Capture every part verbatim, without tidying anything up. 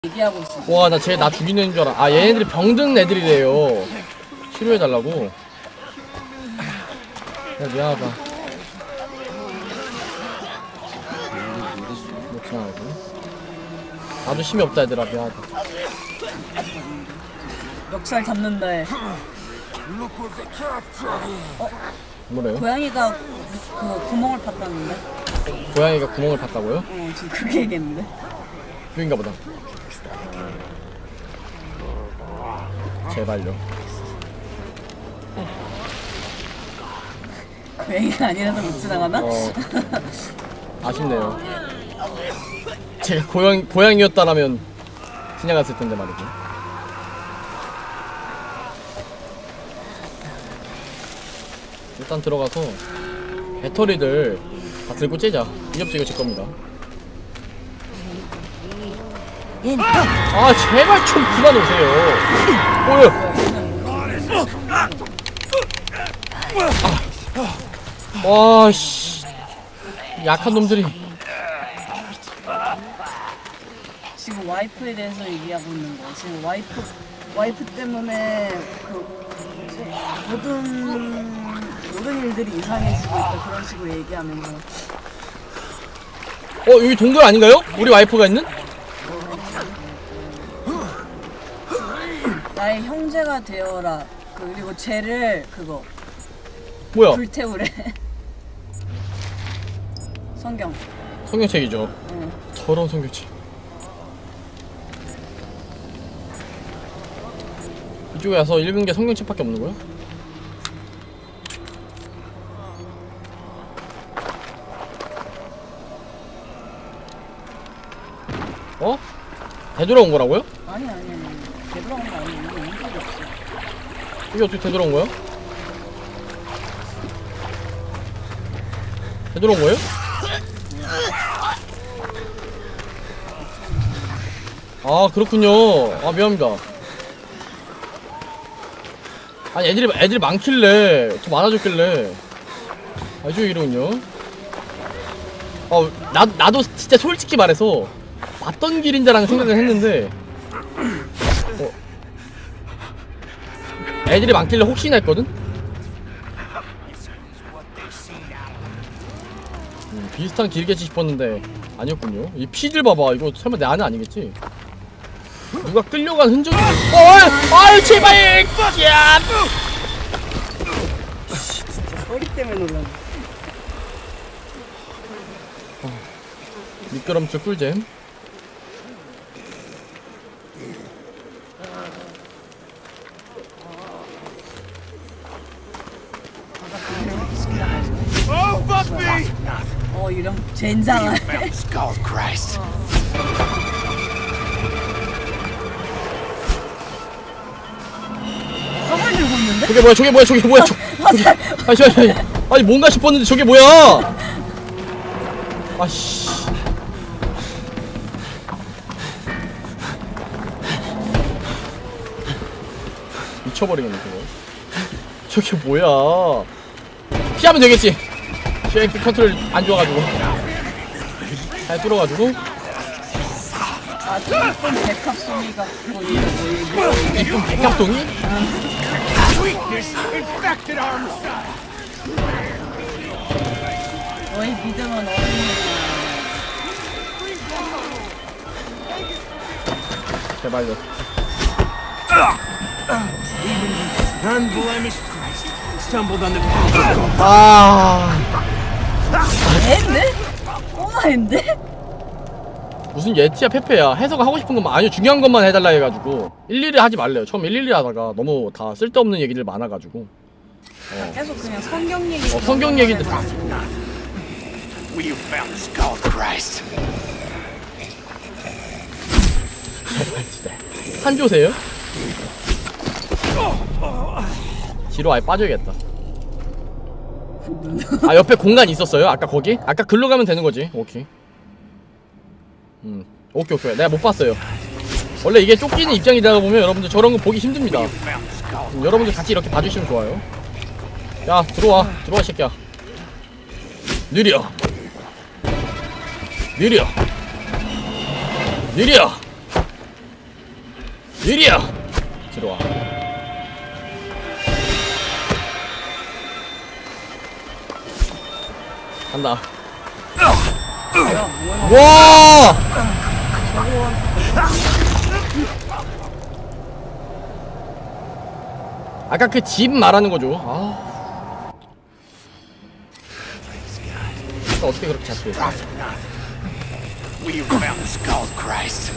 얘기하고 있어. 와, 나 쟤 나 죽이는 줄 알아. 아, 얘네들이 병든 애들이래요. 치료해달라고. 야, 미안하다. 못 지나가고. 나도 힘이 없다, 얘들아. 미안하다. 멱살 잡는다 해. 어? 뭐래요? 고양이가 그 구멍을 팠다는데? 고양이가 구멍을 팠다고요? 어, 지금 그렇게 얘기했는데? 그인가 보다. 제발요. 고양이가 아니라서 못 지나가나? 어. 아쉽네요. 제가 고양, 고양이였다라면 지나갔을 텐데 말이죠. 일단 들어가서 배터리들 다 들고 째자. 이 접시 이거 제 겁니다. 아, 제발 좀 그만 오세요. 아. 와, 씨. 약한 놈들이. 지금 와이프에 대해서 얘기하고 있는 거야. 지금 와이프, 와이프 때문에 그 모든 모든 일들이 이상해지고 있다 그런 식으로 얘기하면서. 어, 여기 동굴 아닌가요? 우리 와이프가 있는? 나의 형제가 되어라. 그, 그리고 쟤를 그거 뭐야? 불태우래. 성경. 성경책이죠. 응. 더러운 성경책. 이쪽에 와서 읽은 게 성경책밖에 없는 거야? 어? 되돌아온 거라고요? 아니 아니 아니. 되돌아온 거 아니야. 이게 온 적이 없어. 이게 어떻게 되돌아온 거야? 되돌아온 거예요? 아, 그렇군요. 아, 미안합니다. 아니, 애들이 애들이 많길래 더 많아졌길래 아주 이러군요. 어, 나 나도 진짜 솔직히 말해서 봤던 길인자라는 생각을 했는데 어, 애들이 많길래 혹시나 했거든. 음, 비슷한 길겠지 싶었는데 아니었군요. 이 피들 봐봐. 이거 설마 내 아내 아니겠지? 누가 끌려간 흔적이. 어이! 아유, 제발! 야! 진짜 소리 때문에 놀랐네. 어, 미끄럼틀 꿀잼. 어, 이런 젠장한. 화살 들고 있는데? 저게 뭐야? 저게 뭐야? 저게 뭐야? 저, 화살. 아니, 아니, 아니, 아니, 뭔가 싶었는데 저게 뭐야? 아씨. 미쳐버리겠네 저거. 저게 뭐야? 피하면 되겠지. 쉐이크 컨트롤 안 좋아가지고 잘 뚫어가지고. 아, 좀 이쁜 백합송이가 그거 이거 이쁜 백합송이? 너의 믿음은 어린이야. 제발요. 아, 애인데? 꼬마인데? 무슨 예티야 페페야. 해석을 하고 싶은 것만, 아니요, 중요한 것만 해달라 해가지고 일일이 하지 말래요. 처음 일일이 하다가 너무 다 쓸데없는 얘기를 많아가지고 어. 계속 그냥 성경 얘기. 어, 성경 얘기들. 한조세요? 뒤로 아예 빠져야겠다. 아, 옆에 공간 있었어요? 아까 거기? 아까 글로 가면 되는 거지. 오케이. 음, 오케이 오케이. 내가 못 봤어요. 원래 이게 쫓기는 입장이 되다 보면 여러분들 저런 거 보기 힘듭니다. 음, 여러분들 같이 이렇게 봐주시면 좋아요. 야, 들어와 들어와 새끼야. 느려 느려 느려 이리야! 들어와. 간다. 뭐야 뭐야. 와! 아까 그 집 말하는 거죠. 아. 어떻게 그렇게 잡혔어? We found the skull, Christ.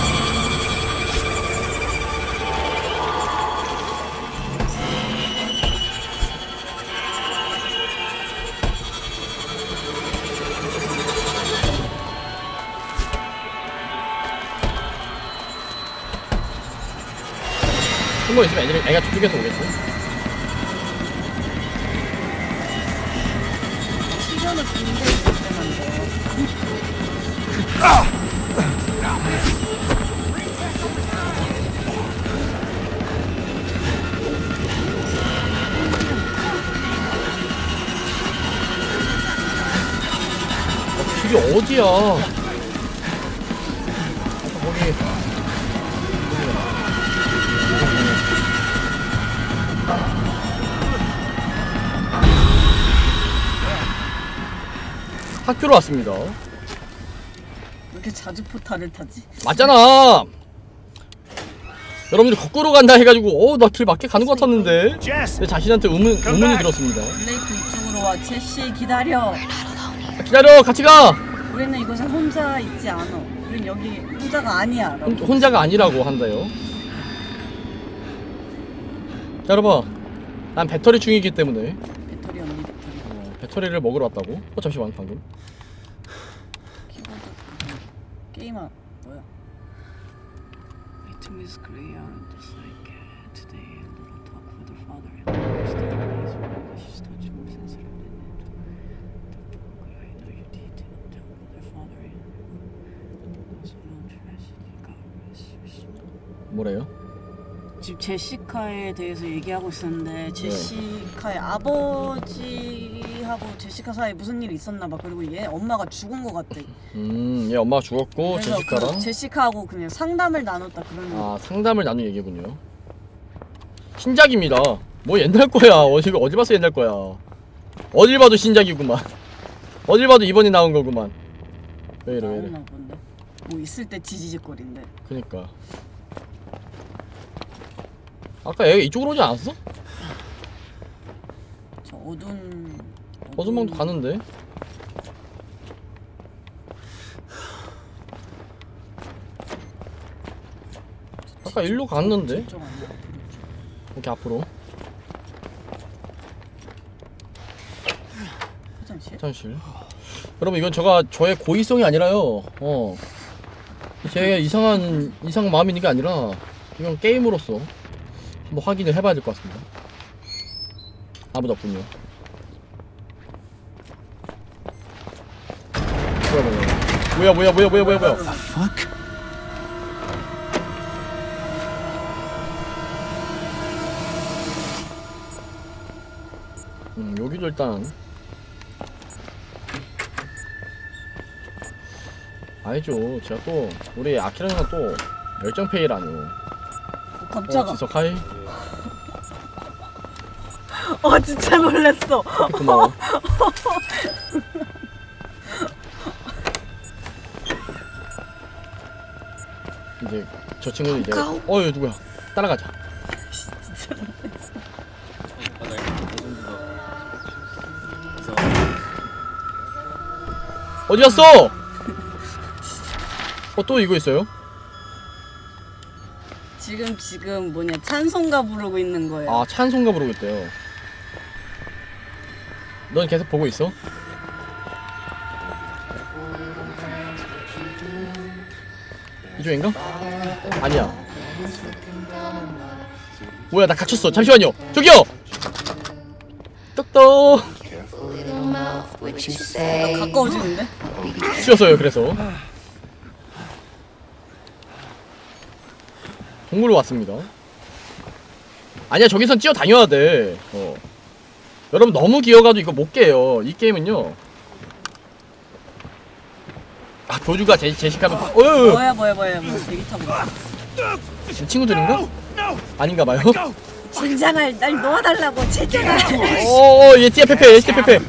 숨어 있으면 애들이, 애가 저쪽에서 오겠지? 시간을 빈대 있을 때만 돼. 어, 길이 어디야? 아까 거기. 학교로 왔습니다. 왜 이렇게 자주 포탈을 타지? 맞잖아. 여러분들 거꾸로 간다 해가지고 어 나 길 맞게 가는 것 같았는데 내 자신한테 의문, 의문이 들었습니다. 블레이크 이쪽으로 와. 제시 기다려. 아, 기다려 같이 가. 우리는 이곳에 혼자 있지 않아. 우린 여기 혼자가 아니야. 혼, 혼자가 아니라고 한다요. 자 여러분, 난 배터리 중이기 때문에 배터리 언니 배터리. 어, 배터리를 먹으러 왔다고. 어 잠시만 방금 키보드 게임아 뭐야? To Miss Gray out just like today. A little talk with her father. She's touched more sensitive than it. I know you detailed talk with her father. Also no tragedy. God rest. 뭐래요? 지금 제시카에 대해서 얘기하고 있었는데 제시카의 아버지하고 제시카 사이에 무슨 일이 있었나봐. 그리고 얘 엄마가 죽은 것 같대. 음, 얘 엄마가 죽었고 그래서 제시카랑 그 제시카하고 그냥 상담을 나눴다 그러는. 아 상담을 나눈 얘기군요. 신작입니다. 뭐 옛날 거야. 어디 어디 봐서 옛날 거야. 어딜 봐도 신작이구만. 어딜 봐도 이번에 나온 거구만. 왜 이래 왜 이래. 나오나 본데. 뭐 있을 때 지지직거린데. 그니까. 아까 얘가 이쪽으로 오지 않았어? 저 어두운 어두운 방도 가는데. 아까 일로 갔는데. 저쪽 아니야? 이렇게 앞으로. 화장실? 화장실. 여러분 이건 제가 저의 고의성이 아니라요. 어. 제 이상한 이상한 마음이 있는 게 아니라 이건 게임으로서 한번 확인을 해봐야 될 것 같습니다. 아무도 없군요. 뭐야 뭐야 뭐야 뭐야 뭐야 뭐야 뭐야. 음 여기도 일단 아니죠. 제가 또 우리 아키라는 또 열정페이라뇨. 어, 깜짝아. 어, 지석하이. 어 진짜 놀랬어. 고마워. 이제 저 친구는 이제 어 얘 누구야? 따라가자. 진짜 놀랬어. 어디 갔어? 어 또 이거 있어요? 지금 지금 뭐냐 찬송가 부르고 있는 거예요. 아 찬송가 부르고 있대요. 넌 계속 보고 있어? 이쪽인가? 아니야. 뭐야 나 갇혔어. 잠시만요. 저기요. 똑똑. 가까워지는데? 쉬었어요. 그래서 동굴로 왔습니다. 아니야 저기선 뛰어 다녀야 돼. 어. 여러분 너무 기어가도 이거 못 깨요. 이 게임은요. 아 교주가 제, 제시카는 어, 뭐야 뭐야 뭐야 뭐 대기 타고. 이 친구들인가? 아닌가봐요. 젠장을 날 놓아달라고 젠장을. 어어 얘 티에 페페 얘 티에 페페.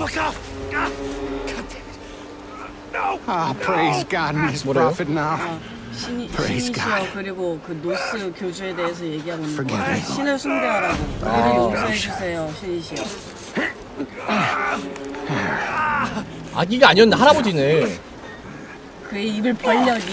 Ah, praise God and His 뭐래요? prophet now. 신이 Praise 신이시여 God. 그리고 그 노스 교주에 대해서 얘기하고 있는 Forgive 거야. me. 신을 숭배하라고. 우리를 용서해 주세요, 신이시여. 아기가 아니었는데 할아버지네. 그의 입을 벌려 니.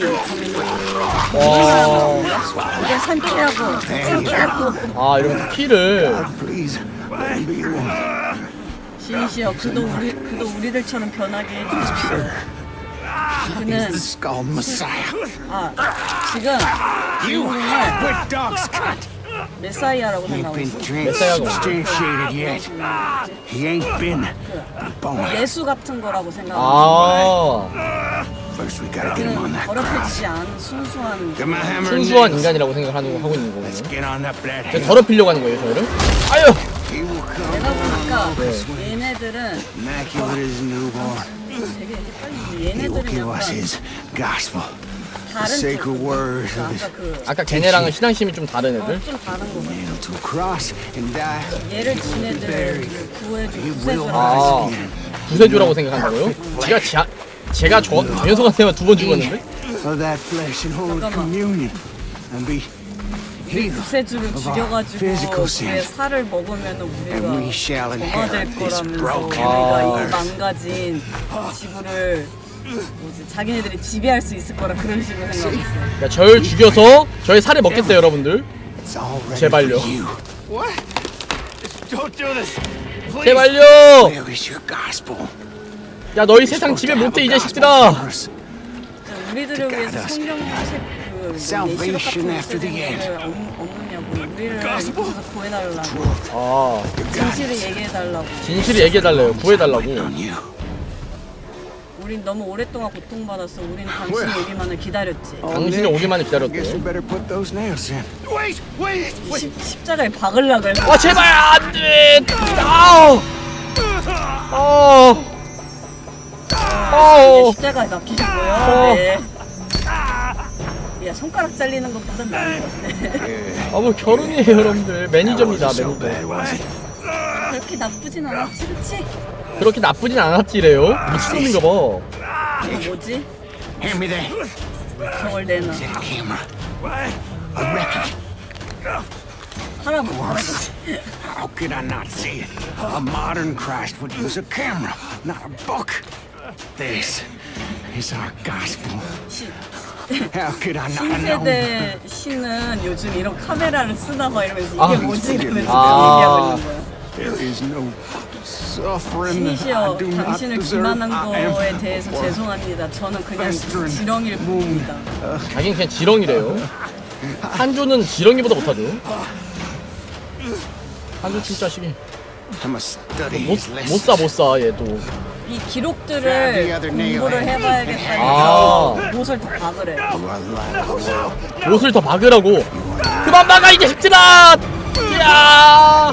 와. 이게 삼키라고. 삼키라고. 아 이러면 키를. Please, let him be one. 신이시여 그도 우리 그도 우리들처럼 변하게 해주십시오. He's 그는 the skull Messiah. 아 지금 You 주인공을 with dog's cut. 메사이아라고 He ain't 생각하고 been 있어. transubstantiated yet. He ain't been a boy. 예수 같은 거라고 생각하고 아 First, we gotta get him on 그는 that cross. 더럽혀지지 않은 순수한 Get my hammer and 순수한 nails. 인간이라고 생각하는 하고 있는 Let's 거군요. get on up that 저 hill. 더럽히려고 하는 거예요 저희를? 아유! He will come. 내가 보니까 네. 얘네들은 Immaculate as a newborn. 되게 헷갈리지. He will 얘네들은 give us 약간 His gospel. 다른 sacred words 쪽. of His 아까 그 아까 걔네랑은 신앙심이 좀 다른 애들? 어, 좀 다른 거 같아. nailed to a cross and die. 얘를 지네들 구해주 He will 구세주라고 아 rise again. 구세주라고 생각한다고요? 제가 자, 제가 저, 저 녀석한테만 두 번 죽었는데? Of that flesh and hold 잠깐만. communion and be healed 구세주를 of our 죽여가지고 physical 그의 sins. 살을 먹으면 And we 우리가 shall 정화될 inherit this 거라면서 broken 우리가 이 earth. 망가진 지구를 뭐지 자기네들이 지배할 수 있을 거라 그런 식으로 생각했어요. 그러니까 절 죽여서 저의 살을 먹겠대요 여러분들. It's all ready 제발요. for you. What? Don't do this. Please. 제발요! Where is your gospel? 야 너희 세상 지배 못해 이 자식들아! 진짜 우리들을 위해서 성경책 그 예시록 같은 after the end. 것들을 없느냐고 우리를 여기서 구해달라고 아 진실을 얘기해달라고. 진실을 얘기해달래요. 구해달라고. On you. 우린 너무 오랫동안 고통받았어. 우린 당신 오기만을 기다렸지. 당신이 오기만을 Guess we 기다렸대. better put those nails in. Wait, wait, wait. 십, 십자가에 박으려 그래. 아 제발 안돼! 아우! 아우! 아우! 십자가에 박히셨고요. 어. 네. 야 손가락 잘리는 것보다 나은 것 같아. 아뭐 결혼이에요 여러분들. 매니저입니다 So 매니저. bad, was it? 그렇게 나쁘진 않았지, 그치? 그렇게 나쁘진 않았지래요? 미친놈인가 봐. 이거 뭐지? Hand me that. 저걸 내놔. That camera. A record. 하라고 할아버지. How could I not see it? A modern Christ would use a camera, not a book. This is our gospel. 시- How could I not know? 신세대 신은 요즘 이런 카메라를 쓰나 봐 이러면서 이게 아, 뭐지? 이러면서 아. 얘기하고 있는 거야. There is no suffering I 신이시여, do not 당신을 deserve. 기만한 I am 거에 대해서 죄송합니다. 저는 그냥 Western 지렁이를 봅니다. 자기는 그냥 지렁이래요. 한조는 지렁이보다 못하죠. 한조 칠자식이 I must study his lessons. 못못사못사 얘도. 이 기록들을 공부를 해봐야겠다 아. 해서 못을 더 박으래. 옷을 더 박으라고. 그만 막아 이 자식들아! 야!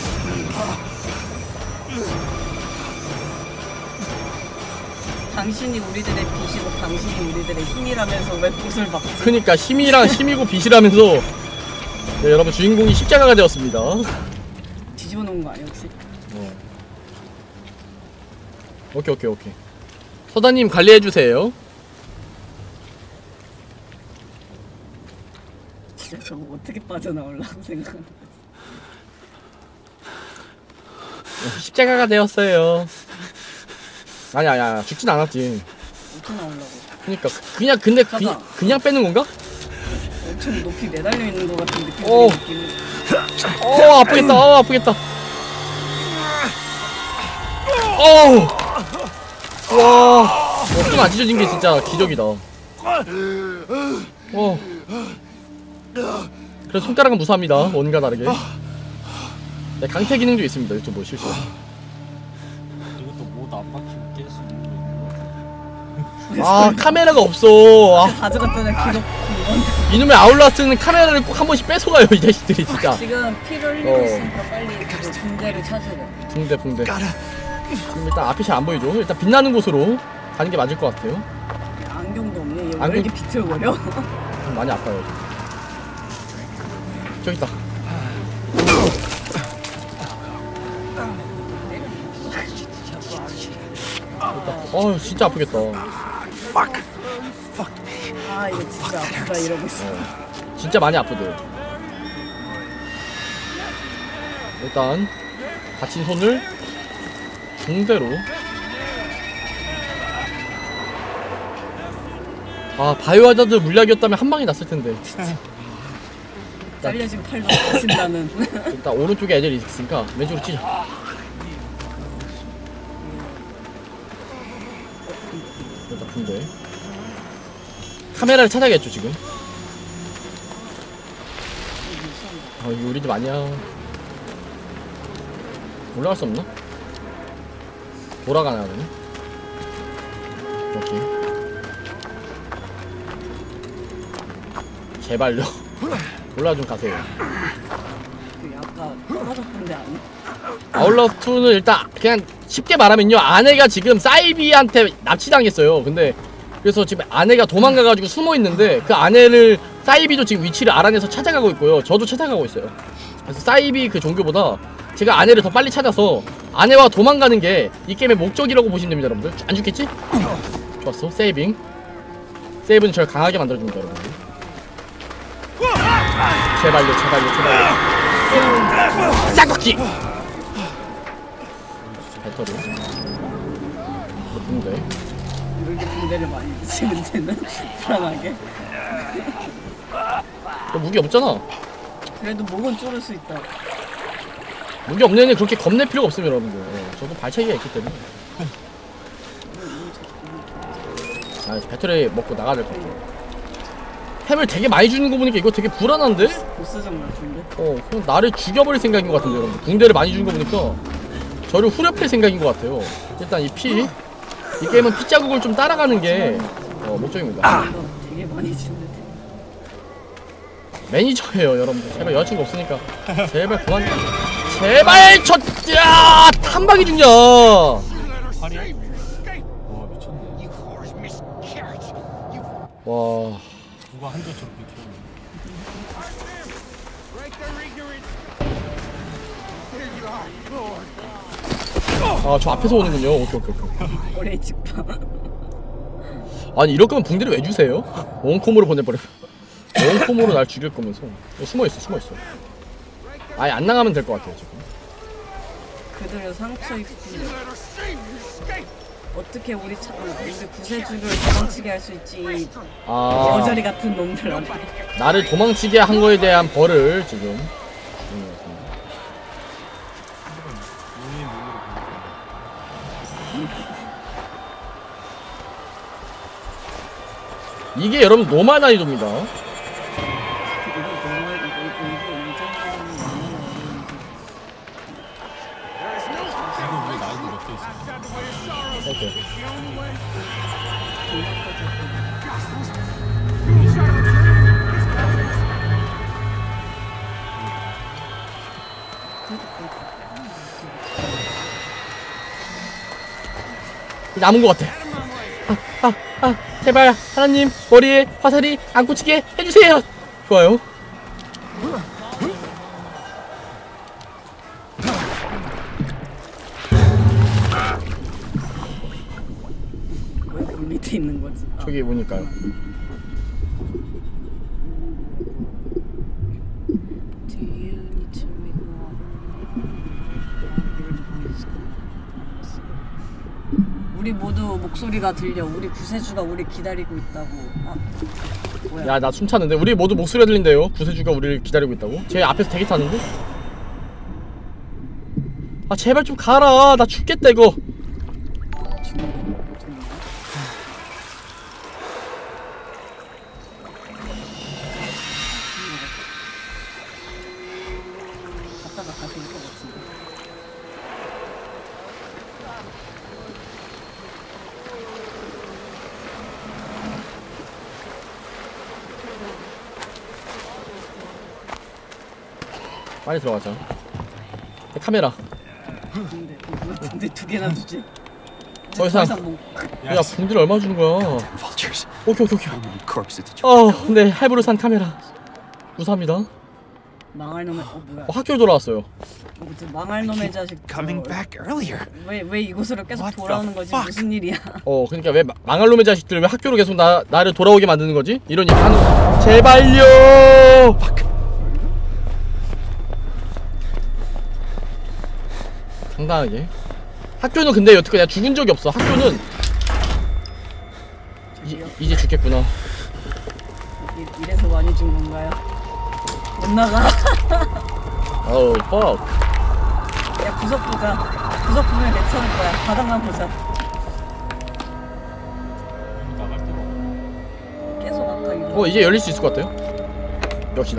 당신이 우리들의 빛이고 당신이 우리들의 힘이라면서 왜 못을 박지? 그니까 힘이랑 힘이고 빛이라면서. 네, 여러분 주인공이 십자가가 되었습니다. 뒤집어 놓은 거 아니야 혹시? 오케이 오케이 오케이. 서다님 관리해 주세요. 진짜 저거 어떻게 빠져나오려고 생각하는 거지? 십자가가 되었어요. 아니 아니 아니 죽진 않았지. 어떻게 나오려고? 그니까 그냥 근데 그, 잠깐. 그냥 빼는 건가? 엄청 높이 매달려 있는 것 같은 느낌이 오. 느낌. 어 아프겠다. 어 아프겠다. 어우. 와. 어떤 안 찢어진 게 진짜 기적이다. 어. 그래서 손가락은 무사합니다. 원과 다르게. 네, 강퇴 기능도 있습니다. 유튜브 실수. 이것도 못안 박히고 깰 수 있는 거 아 카메라가 없어. 아, 가져갔잖아 기록 이건. 이놈의 아울라스는 카메라를 꼭 한 번씩 뺏어가요 이 자식들이 진짜. 지금 피를 흘리고 어. 있으니까 빨리 그 붕대를 찾으래. 붕대 붕대. 지금 일단 앞이 잘 안 보이죠. 일단 빛나는 곳으로 가는 게 맞을 것 같아요. 안경도 없네. 얘 왜 안경- 이렇게 비틀거려? 좀 많이 아파요. 저기 있다. 어 진짜 아프겠다. Fuck. Fuck me. 아 이거 진짜 아프다 이러고 있어. 진짜 많이 아프대. 일단 다친 손을 붕대로. 아 바이오하자드 물약이었다면 한 방에 났을 텐데. 잘려진 팔도 다친다는. 일단 오른쪽에 애들이 있으니까 왼쪽으로 찌자. 일단 붕대. 카메라를 찾아야겠죠 지금. 아 이거 우리 집 아니야. 올라갈 수 없나? 돌아가나 되네. 오케이. 제발요. 올라가 좀 가세요. 그 아까 떨어졌던데 아니? 아울러투는 일단 그냥 쉽게 말하면요, 아내가 지금 사이비한테 납치당했어요. 근데 그래서 지금 아내가 도망가가지고 숨어있는데 그 아내를 사이비도 지금 위치를 알아내서 찾아가고 있고요. 저도 찾아가고 있어요. 그래서 사이비 그 종교보다 제가 아내를 더 빨리 찾아서 아내와 도망가는 게 이 게임의 목적이라고 보시면 됩니다. 여러분들 안 죽겠지? 좋았어. 세이빙. 세이브는 저를 강하게 만들어줍니다. 여러분들 제발요 제발요 제발요. 쌍꺼기 배터리 붕대. 이렇게 붕대를 많이 붙이는 데는 불안하게. 너 무기 없잖아. 그래도 목은 쪼를 수 있다. 무기 없는 애는 그렇게 겁낼 필요가 없습니다. 여러분들 예, 저도 발차기가 있기 때문에. 아 배터리 먹고 나가야 될 것 같아. 햄을 되게 많이 주는 거 보니까 이거 되게 불안한데? 보스전 같은데? 어 그냥 나를 죽여버릴 생각인 것 같은데 여러분. 붕대를 많이 주는 거 보니까 저를 후려팰 생각인 것 같아요. 일단 이 피, 이 게임은 피 자국을 좀 따라가는 게 어, 목적입니다. 이거 되게 많이 주는데. 매니저예요 여러분들. 제발 여자친구 없으니까 제발 그만. 제발 저 야, 탐방이 죽냐. 팔이야? 와 미쳤네. 와 누가 한전 저렇게 키우는 아 저 앞에서 오는군요. 오케이 오케이 오케이. 올해 집파. 아니 이럴 거면 붕대를 왜 주세요? 원콤으로 보내버려. 원콤으로 날 죽일 거면서. 어, 숨어있어 숨어있어. 아예 안 나가면 될 것 같아요 지금. 그대로 상처 입고 어떻게 우리 차, 우리 구세주를 도망치게 할 수 있지. 아 여자리 같은 놈들한테. 나를 도망치게 한 거에 대한 벌을 지금 주는 것 같습니다. 이게 여러분 노말 난이도입니다. 이거 너무 이거 이거 이거 인정하는 이거 왜 나이도 몇 개 있어? 오케이. 남은 것 같아. 아, 아, 아, 제발 하나님 머리에 화살이 안 꽂히게 해주세요. 좋아요. 왜 그 밑에 있는 거지? 아, 저기 오니까요. Do you need to make 우리 모두 목소리가 들려. 우리 구세주가 우리 기다리고 있다고. 아, 뭐야? 야 나 숨 차는데. 우리 모두 목소리가 들린대요. 구세주가 우리를 기다리고 있다고. 제 앞에서 대기 타는데. 아 제발 좀 가라. 나 죽겠다 이거. 갔다가 다시 올 것 같은데. 빨리 들어가자. 카메라. 근데 근데 두 개나 주지. 더 이상. 뭐. 야 붕대를 얼마 주는 거야? Vultures. 오케이 오케이 오케이. Corpses. 어, 네 할부로 산 카메라. 무사합니다. 망할 놈의 어 뭐야? 어, 학교 돌아왔어요. 어, 무슨 망할 놈의 자식. Coming back earlier. 왜왜 이곳으로 계속 What the 돌아오는 거지? fuck? 무슨 일이야? 어 그러니까 왜 마- 망할 놈의 자식들 왜 학교로 계속 나 나를 돌아오게 만드는 거지? 이런 얘기 하는 거. 제발요. 당당하게. 학교는 근데 여태까지 내가 죽은 적이 없어. 학교는 이제, 이제 죽겠구나. 이, 이래서 많이 준 건가요? 못 나가. 어우 fuck. 야 구석부가 구석부면 괜찮을 거야. 바닥만 보자. 나갈 데가 없어. 계속 아까 이거. 어 이제 열릴 수 있을 것 같아요. 역시나.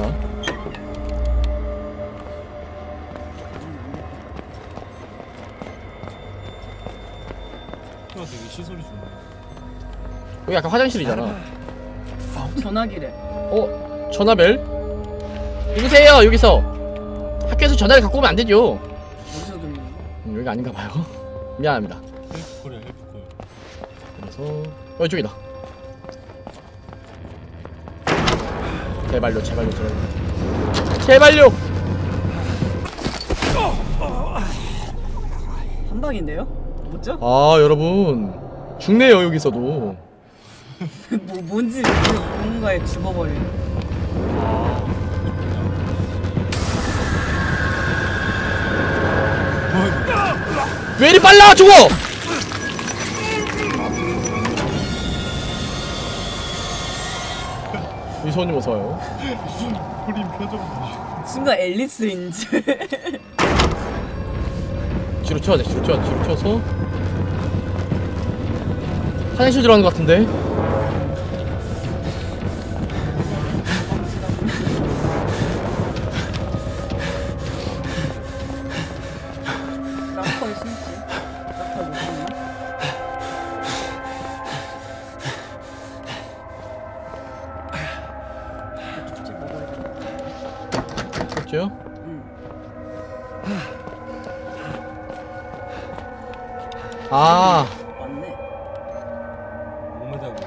학교가 되게 시설이 좋네. 여기 약간 화장실이잖아. 전화기래. 어? 전화벨? 누구세요? 여기서 학교에서 전화를 갖고 오면 안 되죠. 어디서 들리는 거? 음, 여기가 아닌가 봐요. 미안합니다. 헬프콜이야 헬프콜. 그래서 어 이쪽이다. 제발요 제발요 제발요 제발요. 한 방인데요? 뭐죠? 아 여러분 죽네요 여기서도. 뭐 뭔지 뭔가에 죽어버리는. 왜 이리 빨라 저거. 이소님 어서와요. 무슨 그림 표정 봐. 순간 앨리스인 줄. 뒤로 튀어야 돼 뒤로 튀어 뒤로 튀어서 화장실 들어가는 것 같은데. 락커에 숨지. 락커에 못 숨나? 쪽지 먹어야 돼. 그렇죠? 응. 아 맞네. 몸에다가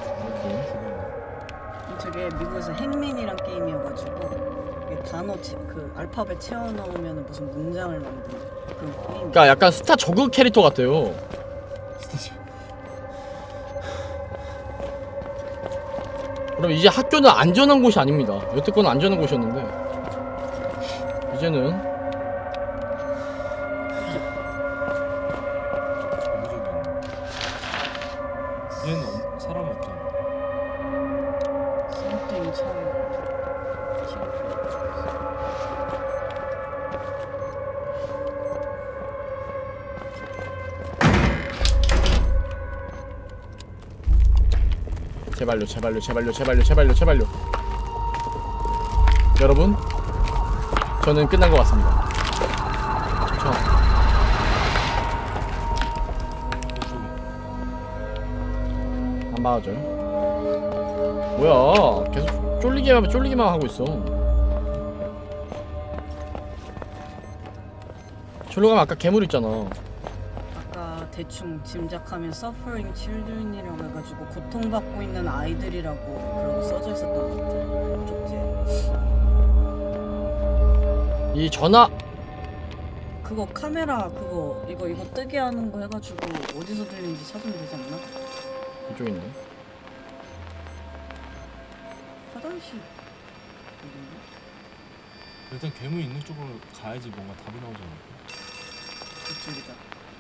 죽이네. 저게 미국에서 핵민이란 게임이어가지고 이게 단어 치, 그 알파벳 채워 넣으면 무슨 문장을 만드는 그런 게임. 그러니까 약간 스타 저그 캐릭터 같아요. 스타지. 그럼 이제 학교는 안전한 곳이 아닙니다. 여태껏은 안전한 곳이었는데 이제는 얘는 없- 사람이 없잖아. 썸띵 차이. 제발요 제발요 제발요 제발요 제발요 제발요. 여러분 저는 끝난 것 같습니다. 저 안 막아줘요. 뭐야 계속 쫄리기만 쫄리기만 하고 있어. 저로 가면 아까 괴물 있잖아. 아까 대충 짐작하면 Suffering Children이라고 해가지고 고통받고 있는 아이들이라고 그러고 써져 있었던 것 같아. 쪽지에. 이 전화 그거 카메라 그거 이거 이거 뜨게 하는 거 해가지고 어디서 들리는지 찾으면 되지 않나? 이쪽에 있네. 화장실. 어딘가? 일단 괴물 있는 쪽으로 가야지 뭔가 답이 나오지 않을까? 이쪽이다.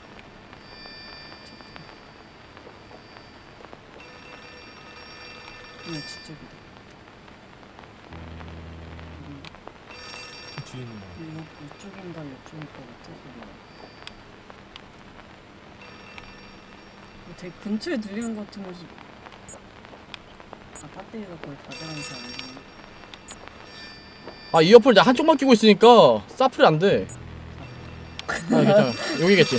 네, 저쪽이다. 어딘가? 그 뒤에 있는 거. 이, 이쪽인가 이쪽일 것 같아 소리가. 되게 근처에 들리는 것 같은 곳이. 아 배터리가 거의 다 돼가면서 안 되네. 아 이어폰 나 한쪽만 끼고 있으니까 사플이 안 돼. 아 괜찮아. 여기겠지.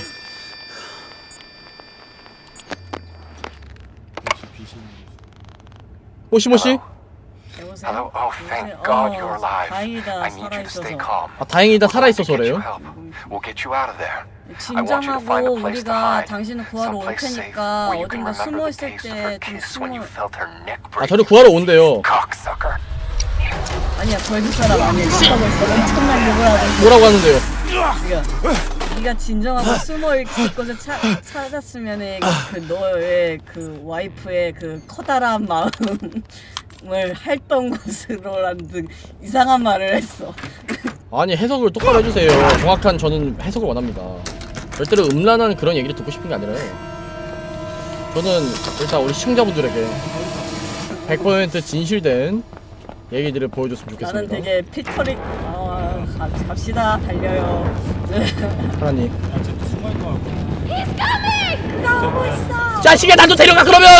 역시 귀신이. 모시모시. 여보세요? Hello. Oh, 여보세요? thank God 어, you're alive. 다행이다 I need you to stay 살아있어서. calm. 아 다행이다 We'll 살아있어서 get you 그래요? help. We'll get you out of there. I want you to find 진정하고 a place to 우리가 hide. 당신을 구하러 올 Someplace safe 테니까 where you can 어딘가 remember 숨어 the 있을 taste of her 때 좀 kiss when 숨어. you felt her neck 아 break. 저를 구하러 온대요. Cocksucker. 아니야 보여줄 사람 아니야. 하고 있어. 엄청난 욕을 하고 있어. 뭐라고 하는데요? 네가 네가 진정하고 숨어 있을 곳을 차, 찾았으면은 그 너의 그 와이프의 그 커다란 마음을 할던 곳으로라는 등 이상한 말을 했어. 아니 해석을 똑바로 해주세요. 정확한 저는 해석을 원합니다. 절대로 음란한 그런 얘기를 듣고 싶은 게 아니라요. 저는 일단 우리 시청자분들에게 백 퍼센트 진실된 얘기들을 보여줬으면 좋겠습니다. 나는 되게 피터리 아 가, 갑시다 달려요. 하나님. 야, 쟤또 숨어있거 같고. 그가 오고 있어. 자식아 나도 데려가 그러면!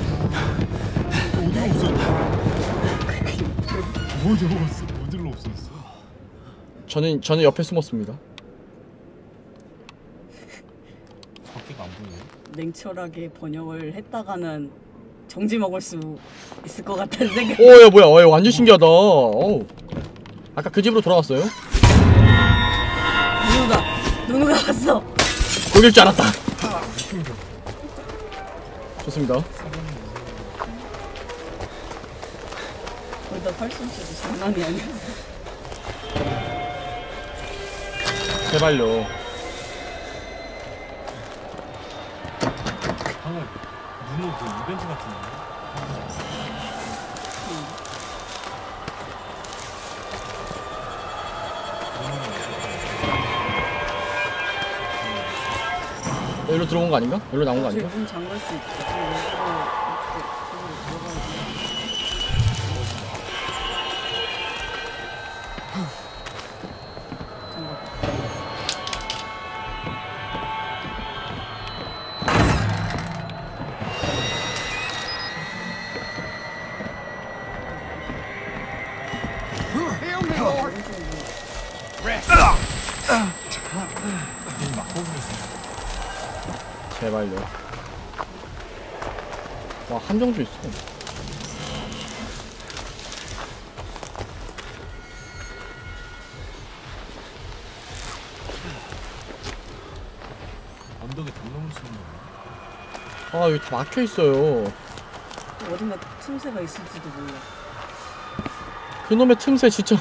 어디로 없었어? 어디로 없었어? 어디로 없었어? 저는 저는 옆에 숨었습니다. 밖에가 안 보이네. 냉철하게 번역을 했다가는 정지 먹을 수 있을 것 같다는 생각. 오야 뭐야 어, 완전 신기하다. 어우. 아까 그 집으로 돌아왔어요? 누누가 누누가 왔어. 거길 줄 알았다. 좋습니다. 거기다 팔꿈치도 장난이 아니었어. 제발요. 방금 문호 그 이벤트 같은 거. 여기로 들어온 거 아닌가? 여기로 나온 거 아닌가? 문 잠글 수 있어. 저 여기로 이렇게 들어가야지. 제발요. 와 함정도 있어. 언덕에 담 넘을 수 있는 거. 아 여기 다 막혀 있어요. 어딘가 틈새가 있을지도 몰라. 그놈의 틈새 진짜.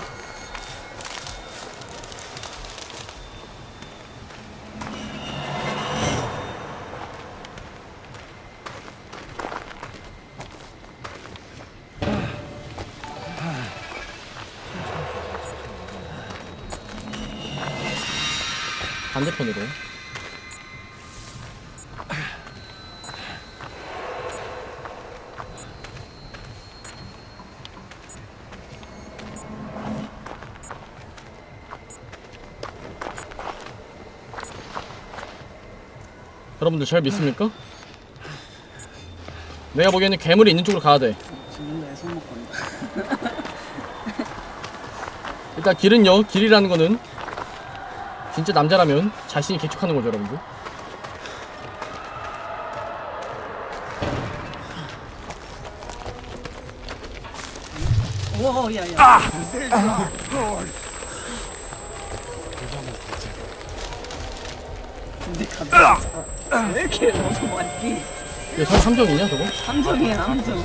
반대편으로. 여러분들 잘 믿습니까? 내가 보기에는 괴물이 있는 쪽으로 가야 돼. 죽는다, 손 먹고 간다. 일단 길은요, 길이라는 거는 진짜 남자라면 자신이 개척하는 거죠, 여러분들. 오, 야, 야. 근데 간다. 왜 이렇게 너무 많니? 이게 사 삼정이냐 저거? 함정이야, 함정.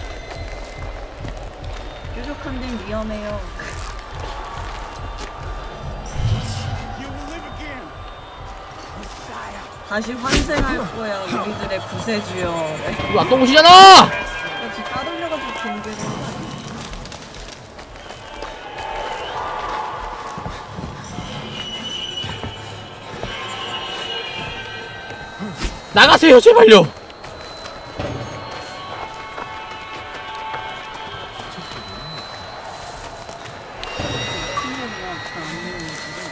뾰족한 데는 위험해요. 다시 환생할 거야, 우리들의 구세주여. 이거 왔던 곳이잖아! 나 지금 따돌려가지고 경계를. 나가세요, 제발요! 친구가 잘안